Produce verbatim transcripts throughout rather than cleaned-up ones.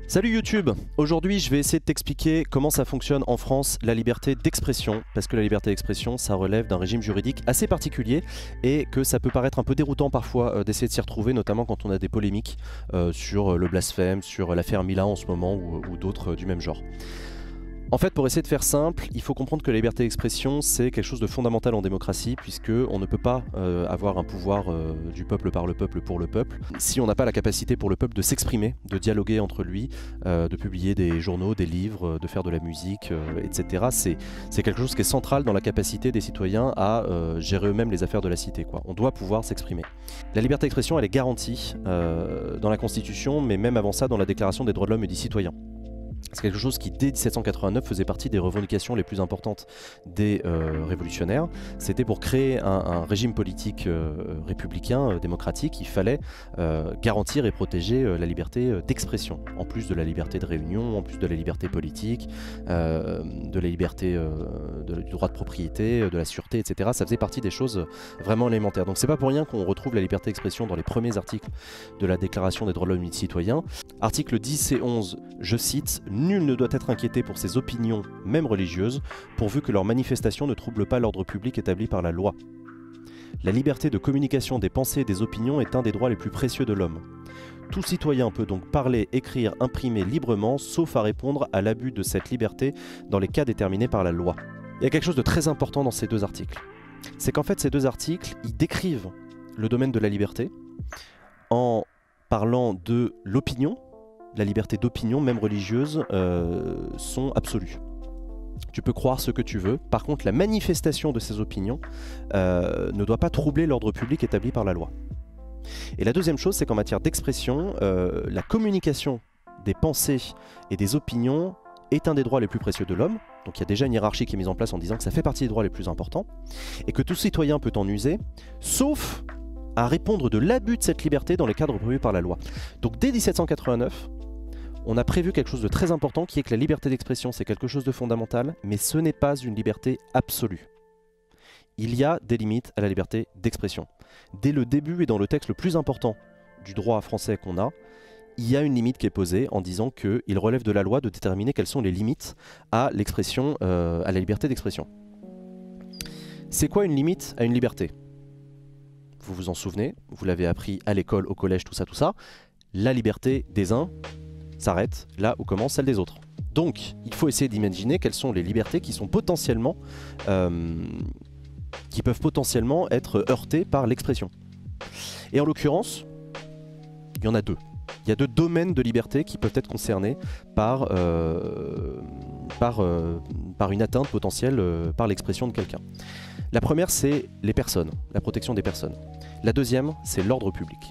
Salut YouTube, aujourd'hui je vais essayer de t'expliquer comment ça fonctionne en France la liberté d'expression, parce que la liberté d'expression ça relève d'un régime juridique assez particulier et que ça peut paraître un peu déroutant parfois euh, d'essayer de s'y retrouver, notamment quand on a des polémiques euh, sur le blasphème, sur l'affaire Mila en ce moment ou, ou d'autres euh, du même genre. En fait, pour essayer de faire simple, il faut comprendre que la liberté d'expression, c'est quelque chose de fondamental en démocratie, puisque on ne peut pas euh, avoir un pouvoir euh, du peuple par le peuple pour le peuple, si on n'a pas la capacité pour le peuple de s'exprimer, de dialoguer entre lui, euh, de publier des journaux, des livres, de faire de la musique, euh, et cetera. C'est quelque chose qui est central dans la capacité des citoyens à euh, gérer eux-mêmes les affaires de la cité, quoi. On doit pouvoir s'exprimer. La liberté d'expression, elle est garantie euh, dans la Constitution, mais même avant ça, dans la Déclaration des droits de l'homme et du citoyen. C'est quelque chose qui, dès mille sept cent quatre-vingt-neuf, faisait partie des revendications les plus importantes des euh, révolutionnaires. C'était pour créer un, un régime politique euh, républicain, euh, démocratique, il fallait euh, garantir et protéger euh, la liberté euh, d'expression, en plus de la liberté de réunion, en plus de la liberté politique, euh, de la liberté euh, de, du droit de propriété, de la sûreté, et cetera. Ça faisait partie des choses vraiment élémentaires. Donc c'est pas pour rien qu'on retrouve la liberté d'expression dans les premiers articles de la Déclaration des droits de l'homme et du citoyen. Articles dix et onze, je cite: nul ne doit être inquiété pour ses opinions, même religieuses, pourvu que leurs manifestations ne troublent pas l'ordre public établi par la loi. La liberté de communication des pensées et des opinions est un des droits les plus précieux de l'homme. Tout citoyen peut donc parler, écrire, imprimer librement, sauf à répondre à l'abus de cette liberté dans les cas déterminés par la loi. Il y a quelque chose de très important dans ces deux articles. C'est qu'en fait, ces deux articles, ils décrivent le domaine de la liberté en parlant de l'opinion. La liberté d'opinion, même religieuse, euh, sont absolues. Tu peux croire ce que tu veux. Par contre, la manifestation de ces opinions euh, ne doit pas troubler l'ordre public établi par la loi. Et la deuxième chose, c'est qu'en matière d'expression, euh, la communication des pensées et des opinions est un des droits les plus précieux de l'homme. Donc il y a déjà une hiérarchie qui est mise en place en disant que ça fait partie des droits les plus importants et que tout citoyen peut en user, sauf à répondre de l'abus de cette liberté dans les cadres prévus par la loi. Donc dès mille sept cent quatre-vingt-neuf, on a prévu quelque chose de très important qui est que la liberté d'expression, c'est quelque chose de fondamental, mais ce n'est pas une liberté absolue. Il y a des limites à la liberté d'expression. Dès le début et dans le texte le plus important du droit français qu'on a, il y a une limite qui est posée en disant qu'il relève de la loi de déterminer quelles sont les limites à l'expression, euh, à la liberté d'expression. C'est quoi une limite à une liberté ? Vous vous en souvenez, vous l'avez appris à l'école, au collège, tout ça, tout ça. La liberté des uns s'arrête là où commence celle des autres. Donc, il faut essayer d'imaginer quelles sont les libertés qui sont potentiellement, euh, qui peuvent potentiellement être heurtées par l'expression. Et en l'occurrence, il y en a deux. Il y a deux domaines de liberté qui peuvent être concernés par, euh, par, euh, par une atteinte potentielle euh, par l'expression de quelqu'un. La première, c'est les personnes, la protection des personnes. La deuxième, c'est l'ordre public.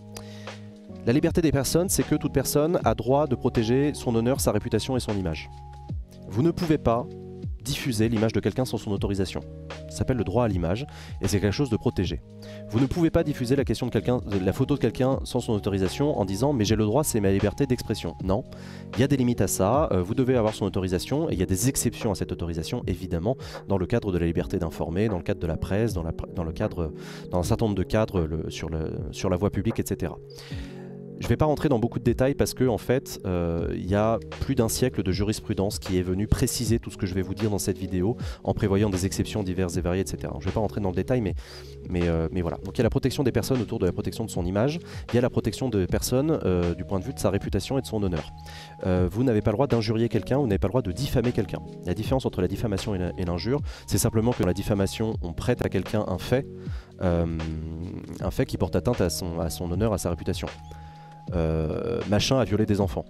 La liberté des personnes, c'est que toute personne a droit de protéger son honneur, sa réputation et son image. Vous ne pouvez pas diffuser l'image de quelqu'un sans son autorisation. Ça s'appelle le droit à l'image et c'est quelque chose de protégé. Vous ne pouvez pas diffuser la, question de quelqu'un, la photo de quelqu'un sans son autorisation en disant « mais j'ai le droit, c'est ma liberté d'expression ». Non, il y a des limites à ça, euh, vous devez avoir son autorisation et il y a des exceptions à cette autorisation, évidemment, dans le cadre de la liberté d'informer, dans le cadre de la presse, dans, la, dans, le cadre, dans un certain nombre de cadres le, sur, le, sur la voie publique, et cetera. Je ne vais pas rentrer dans beaucoup de détails parce que en fait, euh, il y a plus d'un siècle de jurisprudence qui est venu préciser tout ce que je vais vous dire dans cette vidéo en prévoyant des exceptions diverses et variées, et cetera. Je ne vais pas rentrer dans le détail, mais, mais, euh, mais voilà. Donc il y a la protection des personnes autour de la protection de son image, il y a la protection des personnes euh, du point de vue de sa réputation et de son honneur. Euh, vous n'avez pas le droit d'injurier quelqu'un, vous n'avez pas le droit de diffamer quelqu'un. La différence entre la diffamation et l'injure, c'est simplement que dans la diffamation, on prête à quelqu'un un fait, euh, un fait qui porte atteinte à son, à son honneur, à sa réputation. Euh, machin a violé des enfants.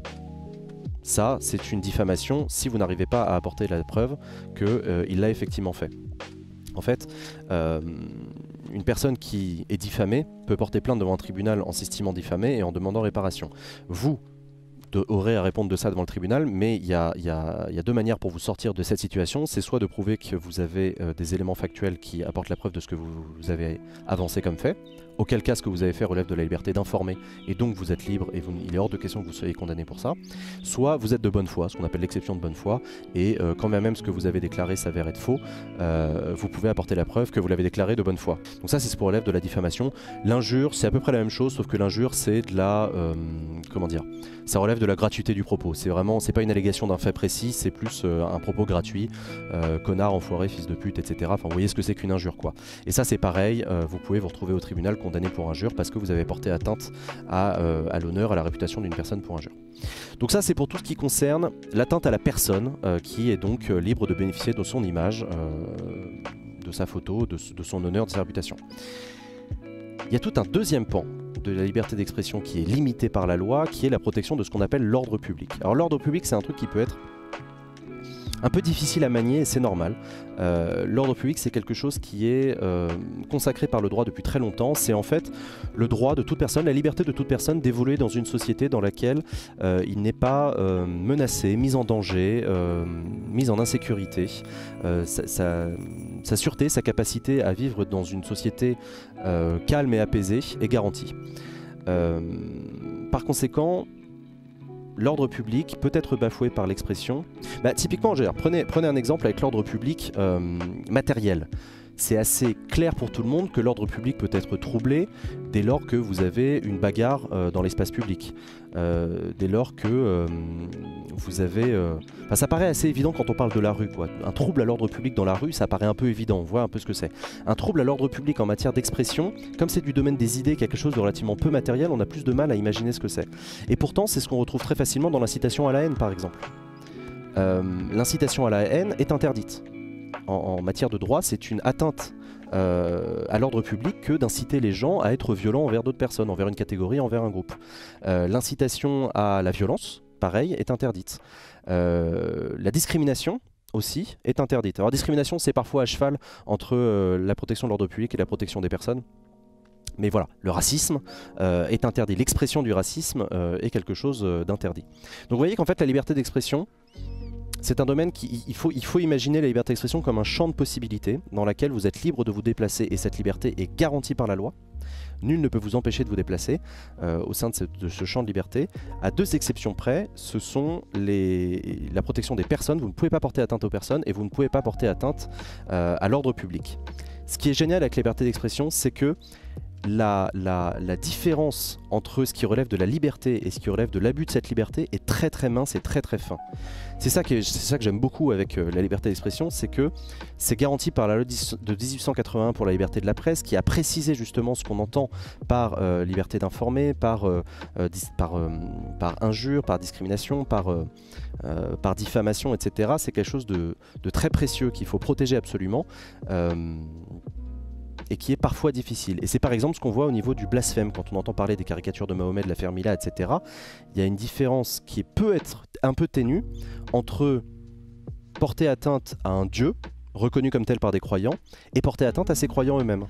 Ça, c'est une diffamation si vous n'arrivez pas à apporter la preuve qu'il euh, l'a effectivement fait. En fait, euh, une personne qui est diffamée peut porter plainte devant un tribunal en s'estimant diffamée et en demandant réparation. Vous de, aurez à répondre de ça devant le tribunal, mais il y, y, y a deux manières pour vous sortir de cette situation. C'est soit de prouver que vous avez euh, des éléments factuels qui apportent la preuve de ce que vous, vous avez avancé comme fait, auquel cas ce que vous avez fait relève de la liberté d'informer et donc vous êtes libre et vous, il est hors de question que vous soyez condamné pour ça. Soit vous êtes de bonne foi, ce qu'on appelle l'exception de bonne foi, et euh, quand même ce que vous avez déclaré s'avère être faux, euh, vous pouvez apporter la preuve que vous l'avez déclaré de bonne foi. Donc ça c'est ce qui relève de la diffamation. L'injure c'est à peu près la même chose, sauf que l'injure c'est de la... Euh, comment dire, ça relève de la gratuité du propos. C'est vraiment, c'est pas une allégation d'un fait précis, c'est plus euh, un propos gratuit, euh, connard, enfoiré, fils de pute, et cetera. Enfin vous voyez ce que c'est qu'une injure quoi. Et ça c'est pareil, euh, vous pouvez vous retrouver au tribunal condamné pour injure parce que vous avez porté atteinte à, euh, à l'honneur, à la réputation d'une personne pour injure. Donc ça c'est pour tout ce qui concerne l'atteinte à la personne euh, qui est donc euh, libre de bénéficier de son image, euh, de sa photo, de, de son honneur, de sa réputation. Il y a tout un deuxième pan de la liberté d'expression qui est limité par la loi, qui est la protection de ce qu'on appelle l'ordre public. Alors l'ordre public c'est un truc qui peut être un peu difficile à manier et c'est normal. Euh, L'ordre public c'est quelque chose qui est euh, consacré par le droit depuis très longtemps. C'est en fait le droit de toute personne, la liberté de toute personne d'évoluer dans une société dans laquelle euh, il n'est pas euh, menacé, mis en danger, euh, mis en insécurité. Euh, sa, sa, sa sûreté, sa capacité à vivre dans une société euh, calme et apaisée est garantie. Euh, par conséquent, l'ordre public peut être bafoué par l'expression. Bah, typiquement, dire, prenez, prenez un exemple avec l'ordre public euh, matériel. C'est assez clair pour tout le monde que l'ordre public peut être troublé dès lors que vous avez une bagarre euh, dans l'espace public. Euh, dès lors que euh, vous avez... Euh... Enfin, ça paraît assez évident quand on parle de la rue, quoi. Un trouble à l'ordre public dans la rue, ça paraît un peu évident, on voit un peu ce que c'est. Un trouble à l'ordre public en matière d'expression, comme c'est du domaine des idées, quelque chose de relativement peu matériel, on a plus de mal à imaginer ce que c'est. Et pourtant, c'est ce qu'on retrouve très facilement dans l'incitation à la haine, par exemple. Euh, l'incitation à la haine est interdite. En, en matière de droit, c'est une atteinte euh, à l'ordre public que d'inciter les gens à être violents envers d'autres personnes, envers une catégorie, envers un groupe. Euh, L'incitation à la violence, pareil, est interdite. Euh, la discrimination aussi est interdite. Alors discrimination, c'est parfois à cheval entre euh, la protection de l'ordre public et la protection des personnes. Mais voilà, le racisme euh, est interdit. L'expression du racisme euh, est quelque chose euh, d'interdit. Donc vous voyez qu'en fait la liberté d'expression, c'est un domaine qui, il faut, il faut imaginer la liberté d'expression comme un champ de possibilités dans laquelle vous êtes libre de vous déplacer et cette liberté est garantie par la loi. Nul ne peut vous empêcher de vous déplacer euh, au sein de ce, de ce champ de liberté. À deux exceptions près, ce sont les, la protection des personnes. Vous ne pouvez pas porter atteinte aux personnes et vous ne pouvez pas porter atteinte euh, à l'ordre public. Ce qui est génial avec la liberté d'expression, c'est que La, la, la différence entre ce qui relève de la liberté et ce qui relève de l'abus de cette liberté est très très mince et très très fin. C'est ça que, c'est ça que j'aime beaucoup avec euh, la liberté d'expression, c'est que c'est garanti par la loi de dix-huit cent quatre-vingt-un pour la liberté de la presse qui a précisé justement ce qu'on entend par euh, liberté d'informer, par, euh, euh, par, euh, par injure, par discrimination, par, euh, euh, par diffamation, et cetera. C'est quelque chose de, de très précieux qu'il faut protéger absolument. Euh, et qui est parfois difficile. Et c'est par exemple ce qu'on voit au niveau du blasphème, quand on entend parler des caricatures de Mahomet, de l'affaire Mila, et cetera. Il y a une différence qui peut être un peu ténue entre porter atteinte à un dieu, reconnu comme tel par des croyants, et porter atteinte à ses croyants eux-mêmes.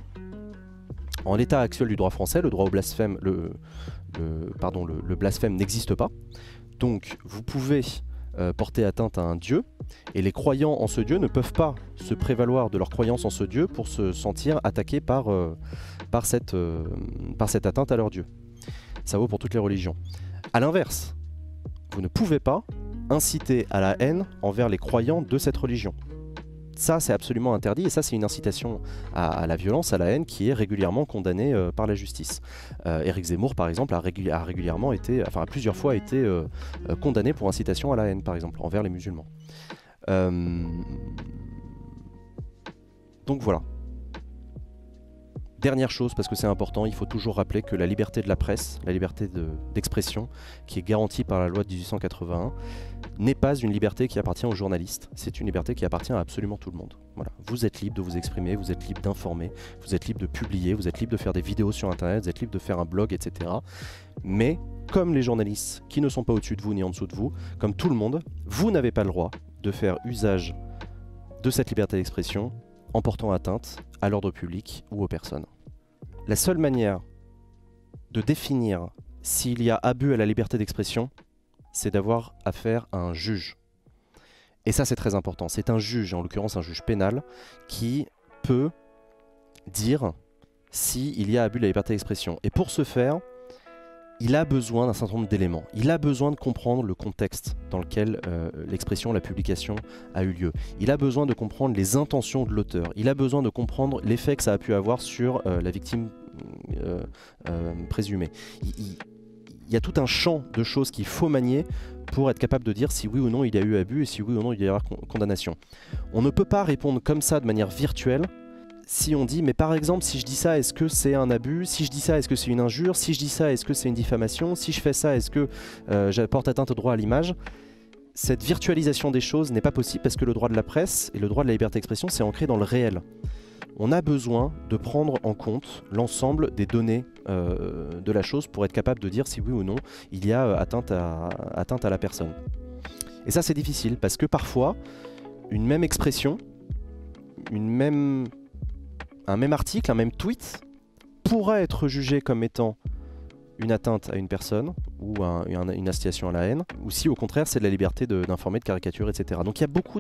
En l'état actuel du droit français, le droit au blasphème, le, le, pardon, le, le blasphème n'existe pas. Donc vous pouvez Euh, porter atteinte à un dieu, et les croyants en ce dieu ne peuvent pas se prévaloir de leur croyance en ce dieu pour se sentir attaqués par, euh, par, cette, euh, par cette atteinte à leur dieu. Ça vaut pour toutes les religions. A l'inverse, vous ne pouvez pas inciter à la haine envers les croyants de cette religion. Ça, c'est absolument interdit, et ça, c'est une incitation à, à la violence, à la haine, qui est régulièrement condamnée euh, par la justice. Euh, Éric Zemmour, par exemple, a, régul a régulièrement été, enfin, a plusieurs fois été euh, euh, condamné pour incitation à la haine, par exemple, envers les musulmans. Euh... Donc voilà. Dernière chose, parce que c'est important, il faut toujours rappeler que la liberté de la presse, la liberté d'expression, de, qui est garantie par la loi de dix-huit cent quatre-vingt-un, n'est pas une liberté qui appartient aux journalistes, c'est une liberté qui appartient à absolument tout le monde. Voilà. Vous êtes libre de vous exprimer, vous êtes libre d'informer, vous êtes libre de publier, vous êtes libre de faire des vidéos sur internet, vous êtes libre de faire un blog, et cetera. Mais, comme les journalistes qui ne sont pas au-dessus de vous ni en dessous de vous, comme tout le monde, vous n'avez pas le droit de faire usage de cette liberté d'expression en portant atteinte à l'ordre public ou aux personnes. La seule manière de définir s'il y a abus à la liberté d'expression, c'est d'avoir affaire à un juge. Et ça, c'est très important. C'est un juge, en l'occurrence un juge pénal, qui peut dire s'il y a abus de la liberté d'expression. Et pour ce faire, il a besoin d'un certain nombre d'éléments. Il a besoin de comprendre le contexte dans lequel euh, l'expression, la publication a eu lieu. Il a besoin de comprendre les intentions de l'auteur. Il a besoin de comprendre l'effet que ça a pu avoir sur euh, la victime euh, euh, présumée. Il, il, il y a tout un champ de choses qu'il faut manier pour être capable de dire si oui ou non il y a eu abus et si oui ou non il y a eu condamnation. On ne peut pas répondre comme ça de manière virtuelle. Si on dit, mais par exemple, si je dis ça, est-ce que c'est un abus? Si je dis ça, est-ce que c'est une injure? Si je dis ça, est-ce que c'est une diffamation? Si je fais ça, est-ce que euh, j'apporte atteinte au droit à l'image? Cette virtualisation des choses n'est pas possible parce que le droit de la presse et le droit de la liberté d'expression, c'est ancré dans le réel. On a besoin de prendre en compte l'ensemble des données euh, de la chose pour être capable de dire si oui ou non il y a atteinte à, atteinte à la personne. Et ça, c'est difficile parce que parfois, une même expression, une même... un même article, un même tweet pourra être jugé comme étant une atteinte à une personne ou un, une incitation à la haine, ou si au contraire c'est de la liberté d'informer, de, de caricature, et cetera. Donc il y a beaucoup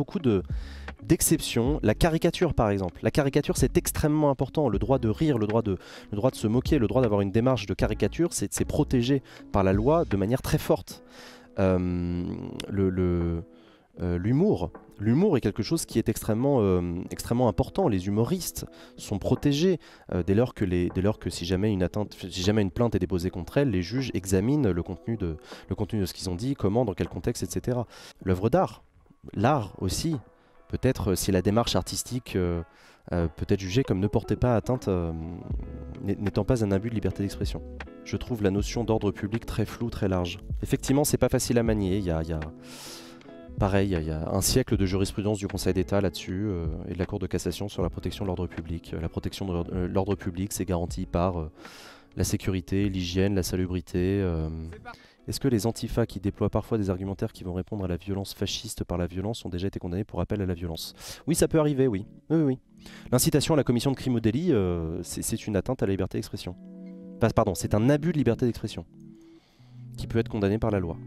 d'exceptions. La caricature par exemple, la caricature c'est extrêmement important. Le droit de rire, le droit de, le droit de se moquer, le droit d'avoir une démarche de caricature, c'est protégé par la loi de manière très forte. Euh, le... le Euh, l'humour. L'humour est quelque chose qui est extrêmement, euh, extrêmement important. Les humoristes sont protégés euh, dès lors que, les, dès lors que si, jamais une atteinte, si jamais une plainte est déposée contre elles, les juges examinent le contenu de, le contenu de ce qu'ils ont dit, comment, dans quel contexte, et cetera. L'œuvre d'art, l'art aussi, peut-être si la démarche artistique euh, euh, peut être jugée comme ne portait pas atteinte, euh, n'étant pas un abus de liberté d'expression. Je trouve la notion d'ordre public très floue, très large. Effectivement, c'est pas facile à manier. Il y a, il y a Pareil, il y a un siècle de jurisprudence du Conseil d'État là-dessus euh, et de la Cour de cassation sur la protection de l'ordre public. La protection de l'ordre public, c'est garanti par euh, la sécurité, l'hygiène, la salubrité. Euh. Est-ce que les antifas qui déploient parfois des argumentaires qui vont répondre à la violence fasciste par la violence ont déjà été condamnés pour appel à la violence? Oui, ça peut arriver, oui. Oui, oui. L'incitation à la commission de crime ou délit, euh, c'est une atteinte à la liberté d'expression. Pardon, c'est un abus de liberté d'expression qui peut être condamné par la loi.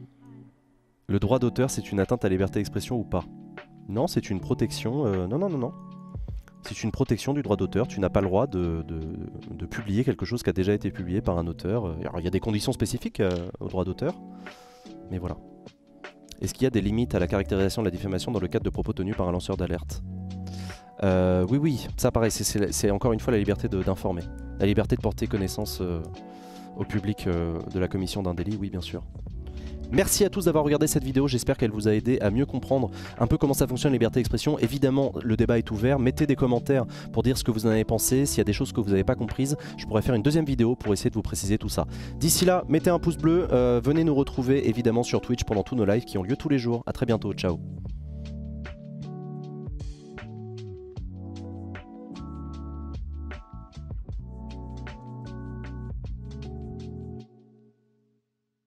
Le droit d'auteur, c'est une atteinte à la liberté d'expression ou pas? Non, c'est une protection... Euh, non, non, non, non. C'est une protection du droit d'auteur. Tu n'as pas le droit de, de, de publier quelque chose qui a déjà été publié par un auteur. Alors, il y a des conditions spécifiques euh, au droit d'auteur, mais voilà. Est-ce qu'il y a des limites à la caractérisation de la diffamation dans le cadre de propos tenus par un lanceur d'alerte? euh, Oui, oui. Ça, pareil, c'est encore une fois la liberté d'informer. La liberté de porter connaissance euh, au public euh, de la commission d'un délit, oui, bien sûr. Merci à tous d'avoir regardé cette vidéo, j'espère qu'elle vous a aidé à mieux comprendre un peu comment ça fonctionne la liberté d'expression. Évidemment, le débat est ouvert, mettez des commentaires pour dire ce que vous en avez pensé, s'il y a des choses que vous n'avez pas comprises, je pourrais faire une deuxième vidéo pour essayer de vous préciser tout ça. D'ici là, mettez un pouce bleu, euh, venez nous retrouver évidemment sur Twitch pendant tous nos lives qui ont lieu tous les jours. A très bientôt, ciao.